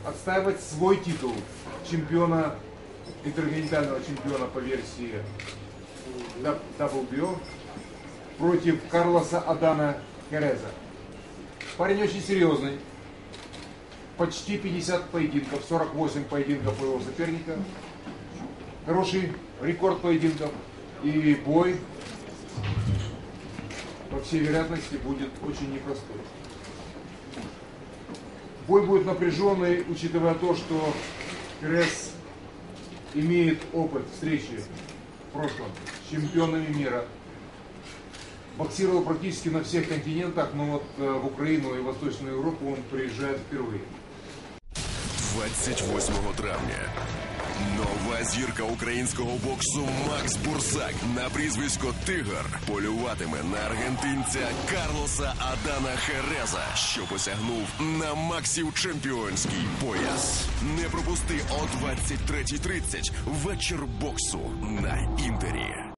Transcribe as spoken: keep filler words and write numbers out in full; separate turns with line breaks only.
отстаивать свой титул чемпиона, интерконтинентального чемпиона по версии дабл ю би о против Карлоса Адана Хереза. Парень очень серьезный. Почти пятьдесят поединков, сорок восемь поединков у его соперника. Хороший рекорд поединков. И бой, по всей вероятности, будет очень непростой. Бой будет напряженный, учитывая то, что Херез имеет опыт встречи в прошлом с чемпионами мира. Боксировал практически на всех континентах, но вот в Украину и Восточную Европу он приезжает впервые.
двадцять восьмого травня. Нова зірка українського боксу Макс Бурсак на прізвисько Тигр полюватиме на аргентинця Карлоса Адана Хереза, що посягнув на Максів чемпіонський пояс. Не пропусти о двадцять третій тридцять вечір боксу на Інтері.